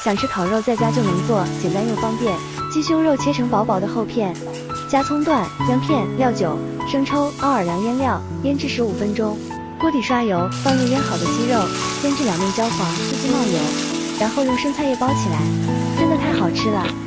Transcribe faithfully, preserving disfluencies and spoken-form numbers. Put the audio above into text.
想吃烤肉在家就能做，简单又方便。鸡胸肉切成薄薄的厚片，加葱段、姜片、料酒、生抽、奥尔良腌料，腌制十五分钟。锅底刷油，放入腌好的鸡肉，煎至两面焦黄，不禁冒油，然后用生菜叶包起来，真的太好吃了。